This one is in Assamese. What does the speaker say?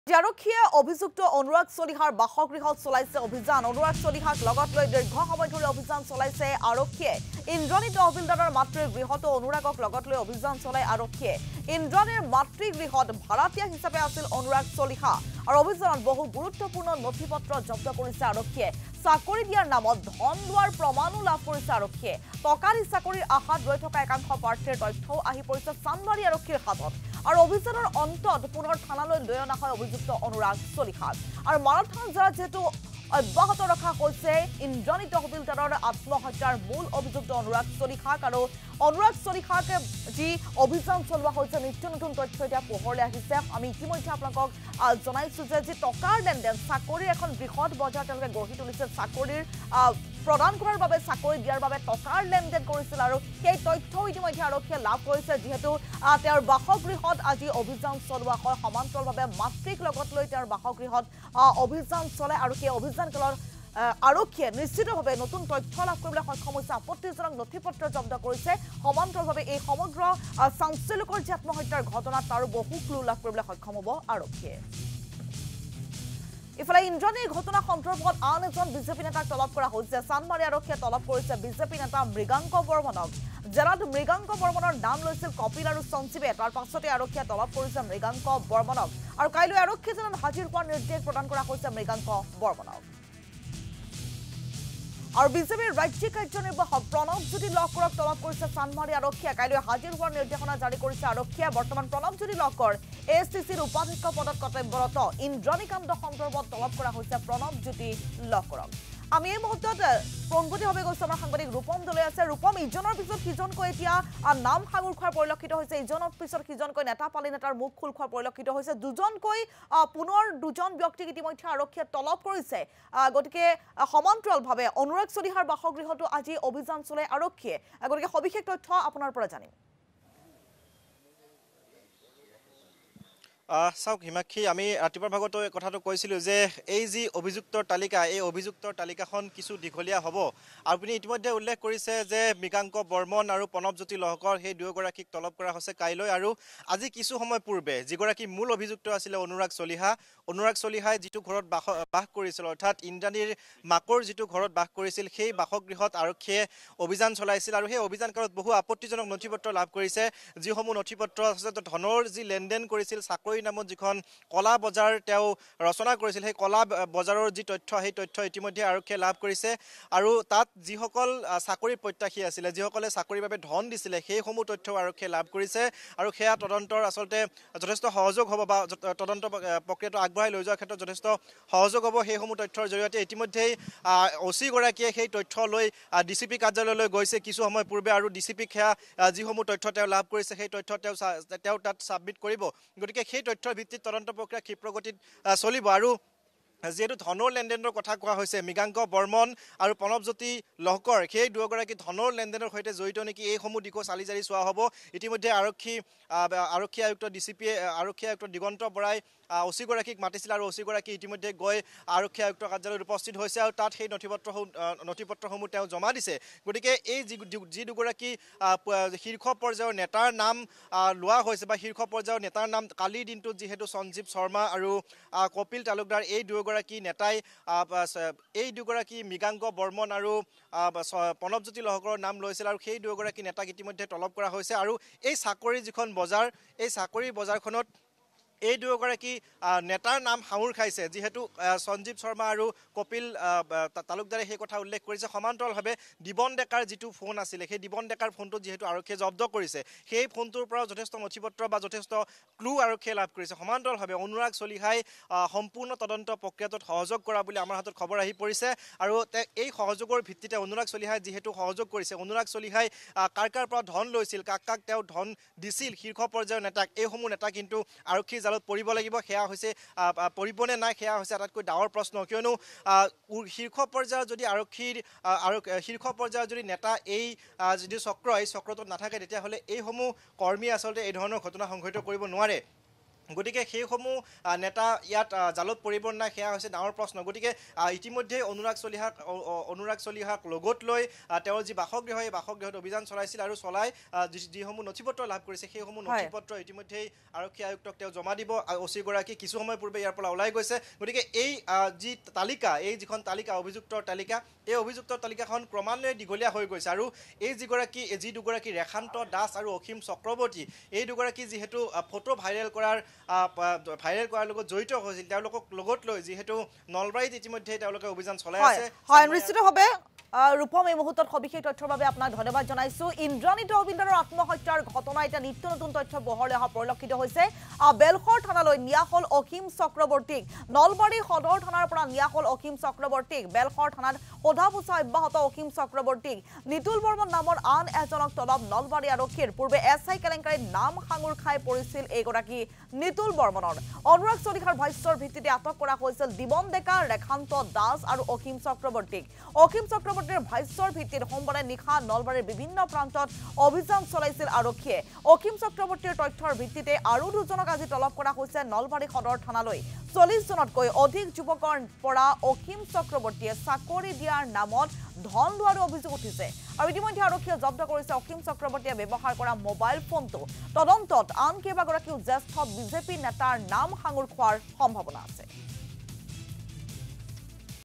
আৰক্ষীয়ে অভিযুক্ত অনুৰাগ চলিহাৰ বাসগৃহত চলাইছে অভিযান। অনুৰাগ চলিহাক লগত লৈ দীৰ্ঘ সময় ধৰি অভিযান চলাইছে আৰক্ষীয়ে। ইন্দ্ৰাণী তহবিলদাৰৰ মাতৃৰ গৃহতো অনুৰাগক লগত লৈ অভিযান চলাই আৰক্ষীয়ে। ইন্দ্ৰাণীৰ মাতৃগৃহত ভাড়াতীয়া হিচাপে আছিল অনুৰাগ চলিহা আৰু অভিযানত বহু গুৰুত্বপূৰ্ণ নথিপত্ৰ জব্দ কৰিছে আৰক্ষীয়ে। চাকৰি দিয়াৰ নামত ধন লোৱাৰ প্ৰমাণো লাভ কৰিছে আৰক্ষীয়ে। টকাৰী চাকৰিৰ আশাত ৰৈ থকা একাংশ প্ৰাৰ্থীৰ তথ্যও আহি পৰিছে চানমাৰী আৰক্ষীৰ হাতত। আৰু অভিযানৰ অন্তত পুনৰ থানালৈ লৈ অনা হয় অভিযুক্ত অনুৰাগ চলিহাক। আৰু মাৰাথান জেলাত যেহেতু অব্যাহত ৰখা হৈছে ইন্দ্ৰাণী তহবিলদাৰৰ আত্মহত্যাৰ মূল অভিযুক্ত অনুৰাগ চলিহাক। আৰু অনুৰাগ চলিহাক যি অভিযান চলোৱা হৈছে, নিত্য নতুন তথ্য এতিয়া পোহৰলৈ আহিছে। আমি ইতিমধ্যে আপোনালোকক জনাইছো যে যি টকাৰ লেনদেন, চাকৰিৰ এখন বৃহৎ বজাৰ তেওঁলোকে গঢ়ি তুলিছে। চাকৰিৰ প্ৰদান কৰাৰ বাবে, চাকৰি দিয়াৰ বাবে টকাৰ লেনদেন কৰিছিল আৰু সেই তথ্যও ইতিমধ্যে আৰক্ষীয়ে লাভ কৰিছে। যিহেতু তেওঁৰ বাসগৃহত আজি অভিযান চলোৱা হয়, সমান্তৰালভাৱে মাতৃক লগত লৈ তেওঁৰ বাসগৃহত অভিযান চলে আৰু সেই অভিযানকালত আৰক্ষীয়ে নিশ্চিতভাৱে নতুন তথ্য লাভ কৰিবলৈ সক্ষম হৈছে। আপত্তিজনক নথিপত্ৰ জব্দ কৰিছে। সমান্তৰালভাৱে এই সমগ্ৰ চাঞ্চল্যকৰ যি আত্মহত্যাৰ ঘটনা তাৰো বহু ক্লু লাভ কৰিবলৈ সক্ষম হ'ব আৰক্ষীয়ে। ইফালে ইন্দ্ৰাণীৰ ঘটনা সন্দৰ্ভত আন এজন বিজেপি নেতাক তলব কৰা হৈছে। চানমাৰী আৰক্ষীয়ে তলব কৰিছে বিজেপি নেতা মৃগাংক বৰ্মনক। জেলাত মৃগাংক বৰ্মনৰ নাম লৈছিল কপিল আৰু সঞ্জীৱে। তাৰ পাছতে আৰক্ষীয়ে তলব কৰিছে মৃগাংক বৰ্মনক আৰু কাইলৈ আৰক্ষী জেলত হাজিৰ হোৱাৰ নিৰ্দেশ প্ৰদান কৰা হৈছে মৃগাংক বৰ্মনক। আৰু বিজেপিৰ ৰাজ্যিক কাৰ্যনিৰ্বাহক প্ৰণৱজ্যোতি লহকৰক তলব কৰিছে চানমাৰী আৰক্ষীয়ে। কাইলৈ হাজিৰ হোৱাৰ নিৰ্দেশনা জাৰি কৰিছে আৰক্ষীয়ে। বৰ্তমান প্ৰণৱজ্যোতি লহকৰ এএছটিচিৰ উপাধ্যক্ষ পদত কৰ্তব্যৰত। ইন্দ্ৰাণী কাণ্ড সন্দৰ্ভত তলব কৰা হৈছে প্ৰণৱজ্যোতি লহকৰক। আমি এই মুহূৰ্তত পোনপটীয়াভাৱে গৈছো আমাৰ সাংবাদিক ৰূপম দলে আছে। ৰূপম, ইজনৰ পিছত সিজনকৈ এতিয়া নাম সাঙুৰ খোৱাৰ পৰিলক্ষিত হৈছে। ইজনৰ পিছত সিজনকৈ নেতা পালি নেতাৰ মুখ খোল খোৱাৰ পৰিলক্ষিত হৈছে। পুনৰ দুজন ব্যক্তিক ইতিমধ্যে আৰক্ষীয়ে তলব কৰিছে। গতিকে সমান্তৰালভাৱে অনুৰাগ চলিহাৰ বাসগৃহতো আজি অভিযান চলাই আৰক্ষীয়ে। গতিকে সবিশেষ তথ্য আপোনাৰ পৰা জানিম। চাওক হিমাক্ষী, আমি ৰাতিপুৱাৰ ভাগতো কথাটো কৈছিলোঁ যে এই যি অভিযুক্তৰ তালিকা, এই অভিযুক্তৰ তালিকাখন কিছু দীঘলীয়া হ'ব। আপুনি ইতিমধ্যে উল্লেখ কৰিছে যে মৃগাংক বৰ্মন আৰু প্ৰণৱজ্যোতি লহকৰ সেই দুয়োগৰাকীক তলব কৰা হৈছে কাইলৈ। আৰু আজি কিছু সময় পূৰ্বে যিগৰাকী মূল অভিযুক্ত আছিলে অনুৰাগ চলিহাই যিটো ঘৰত বাস কৰিছিল, অৰ্থাৎ ইন্দ্ৰাণীৰ মাকৰ যিটো ঘৰত বাস কৰিছিল, সেই বাসগৃহত আৰক্ষীয়ে অভিযান চলাইছিল। আৰু সেই অভিযান কালত বহু আপত্তিজনক নথিপত্ৰ লাভ কৰিছে। যিসমূহ নথিপত্ৰ আছে, ধনৰ যি লেনদেন কৰিছিল, চাকৰি নামত যিখন কলা বজাৰ তেওঁ ৰচনা কৰিছিল, সেই কলা বজাৰৰ যি তথ্য, সেই তথ্য ইতিমধ্যে আৰক্ষীয়ে লাভ কৰিছে। আৰু তাত যিসকল চাকৰি প্ৰত্যাশী আছিলে, যিসকলে চাকৰিৰ বাবে ধন দিছিলে, সেইসমূহ তথ্যও আৰক্ষীয়ে লাভ কৰিছে। আৰু সেয়া তদন্তৰ আচলতে যথেষ্ট সহযোগ হ'ব বা তদন্ত প্ৰক্ৰিয়াটো আগবঢ়াই লৈ যোৱাৰ ক্ষেত্ৰত যথেষ্ট সহযোগ হ'ব। সেইসমূহ তথ্যৰ জৰিয়তে ইতিমধ্যেই অচিগৰাকীয়ে সেই তথ্য লৈ ডিচিপি কাৰ্যালয়লৈ গৈছে কিছু সময় পূৰ্বে। আৰু ডিচিপিক সেয়া যিসমূহ তথ্য তেওঁ লাভ কৰিছে, সেই তথ্য তেওঁ তাত ছাবমিট কৰিব। গতিকে সেই তথ্যৰ ভিত্তিত তদন্ত প্ৰক্ৰিয়া ক্ষীপ্ৰগতিত চলিব। আৰু যিহেতু ধনৰ লেনদেনৰ কথা কোৱা হৈছে, মৃগাংক বৰ্মন আৰু প্ৰণৱজ্যোতি লহকৰ সেই দুয়োগৰাকী ধনৰ লেনদেনৰ সৈতে জড়িত নেকি, এইসমূহ দিশো চালি জাৰি চোৱা হ'ব। ইতিমধ্যে আৰক্ষী আয়ুক্ত আৰক্ষী আয়ুক্ত দিগন্ত বৰাই অচিগৰাকীক মাতিছিল আৰু অচিগৰাকী ইতিমধ্যে গৈ আৰক্ষী আয়ুক্তৰ কাৰ্যালয়ত উপস্থিত হৈছে আৰু তাত সেই নথিপত্ৰসমূহ তেওঁ জমা দিছে। গতিকে এই যি দুগৰাকী শীৰ্ষ পৰ্যায়ৰ নেতাৰ নাম লোৱা হৈছে বা শীৰ্ষ পৰ্যায়ৰ নেতাৰ নাম কালিৰ দিনটোত যিহেতু সঞ্জীৱ শৰ্মা আৰু কপিল তালুকদাৰ, এই দুয়োগৰাকী নেতাই মৃগাংক বৰ্মন আৰু প্ৰণৱজ্যোতি লহকৰৰ নাম লৈছিল। আৰু সেই দুয়োগৰাকী নেতাক ইতিমধ্যে তলব কৰা হৈছে। আৰু এই চাকৰিৰ যিখন বজাৰ, এই চাকৰিৰ বজাৰখনত এই দুয়োগৰাকী নেতাৰ নাম সাঙুৰ খাইছে। যিহেতু সঞ্জীৱ শৰ্মা আৰু কপিল তালুকদাৰে সেই কথা উল্লেখ কৰিছে। সমান্তৰালভাৱে দিবন ডেকাৰ যিটো ফোন আছিলে, সেই দিবন ডেকাৰ ফোনটো যিহেতু আৰক্ষীয়ে জব্দ কৰিছে, সেই ফোনটোৰ পৰাও যথেষ্ট নথিপত্ৰ বা যথেষ্ট ক্লু আৰক্ষীয়ে লাভ কৰিছে। সমান্তৰালভাৱে অনুৰাগ চলিহাই সম্পূৰ্ণ তদন্ত প্ৰক্ৰিয়াটোত সহযোগ কৰা বুলি আমাৰ হাতত খবৰ আহি পৰিছে। আৰু এই সহযোগৰ ভিত্তিতে অনুৰাগ চলিহাই যিহেতু সহযোগ কৰিছে, অনুৰাগ চলিহাই কাৰ পৰা ধন লৈছিল, কাক তেওঁ ধন দিছিল, শীৰ্ষ পৰ্যায়ৰ নেতাক, এইসমূহ নেতা কিন্তু আৰক্ষীৰ জালত পৰিব লাগিব। সেয়া হৈছে পৰিবনে নাই, সেয়া হৈছে আটাইতকৈ ডাঙৰ প্ৰশ্ন। কিয়নো শীৰ্ষ পৰ্যায়ৰ যদি শীৰ্ষ পৰ্যায়ৰ যদি নেতা এই যদি চক্ৰটোত নাথাকে, তেতিয়াহ'লে এইসমূহ কৰ্মী আচলতে এই ধৰণৰ ঘটনা সংঘটিত কৰিব নোৱাৰে। গতিকে সেইসমূহ নেতা ইয়াত জালত পৰিব নাই সেয়া হৈছে ডাঙৰ প্ৰশ্ন গতিকে ইতিমধ্যে অনুৰাগ চলিহাক লগত লৈ তেওঁৰ যি বাসগৃহ এই বাসগৃহত অভিযান চলাইছিল আৰু চলাই যিসমূহ নথিপত্ৰ লাভ কৰিছে সেইসমূহ নথিপত্ৰ ইতিমধ্যেই আৰক্ষী আয়ুক্তক তেওঁ জমা দিব অচিগৰাকী কিছু সময় পূৰ্বে ইয়াৰ পৰা ওলাই গৈছে গতিকে এই যি তালিকা এই যিখন তালিকা অভিযুক্তৰ তালিকা এই অভিযুক্তৰ তালিকাখন ক্ৰমান্বয়ে দীঘলীয়া হৈ গৈছে আৰু এই যি দুগৰাকী ৰেখান্ত দাস আৰু অসীম চক্ৰৱৰ্তী এই দুগৰাকী যিহেতু ফটো ভাইৰেল কৰাৰ লগত জড়িত হৈছিল তেওঁলোকক লগত লৈ যিহেতু নলবাৰীত ইতিমধ্যে তেওঁলোকে অভিযান চলাই আছে হয় নিশ্চিতভাৱে ৰূপম এই মুহূৰ্তত সবিশেষ তথ্যৰ বাবে আপোনাক ধন্যবাদ জনাইছো ইন্দ্ৰাণীত অবিন্দাৰৰ আত্মহত্যাৰ ঘটনা এটা নিত্য নতুন তথ্য বহৰলৈ অহা পৰিলক্ষিত হৈছে বেলখৰ থানালৈ নিয়া হল অসীম চক্ৰৱৰ্তীক নলবাৰী সদৰ থানাৰ পৰা নিয়া হল অসীম চক্ৰৱৰ্তীক বেলখৰ থানাত সোধা পোছা অব্যাহত অসীম চক্ৰৱৰ্তীক নিতুল বৰ্মন নামৰ আন এজনক তলব নলবাৰী আৰক্ষীৰ পূৰ্বে এছআই কেলেংকাৰীত নাম সাঙুৰ খাই পৰিছিল এইগৰাকী নিতুল বৰ্মনৰ অনুৰাগ চলিহাৰ ভাষ্যৰ ভিত্তিতে আটক কৰা হৈছিল দিবন ডেকা ৰেখান্ত দাস আৰু অসীম চক্ৰৱৰ্তীক অসীম চক্ৰৱৰ্তীৰ ভাষ্যৰ ভিত্তিত সোমবাৰে নিশা নলবাৰীৰ বিভিন্ন প্ৰান্তত অভিযান চলাইছিল আৰক্ষীয়ে অসীম চক্ৰৱৰ্তীৰ তথ্যৰ ভিত্তিতে আৰু দুজনক আজি তলব কৰা হৈছে নলবাৰী সদৰ থানালৈ 40 জনতকৈ অধিক যুৱকৰ পৰা অসীম চক্ৰৱৰ্তীয়ে চাকৰি দিয়াৰ নামত ধন লোৱাৰ অভিযোগ উঠিছে আৰু ইতিমধ্যে আৰক্ষীয়ে জব্দ কৰিছে অসীম চক্ৰৱৰ্তীয়ে ব্যৱহাৰ কৰা মোবাইল ফোনটো তদন্তত আন কেইবাগৰাকীও জ্যেষ্ঠ বিজেপি নেতাৰ নাম সাঙুৰ খোৱাৰ সম্ভাৱনা আছে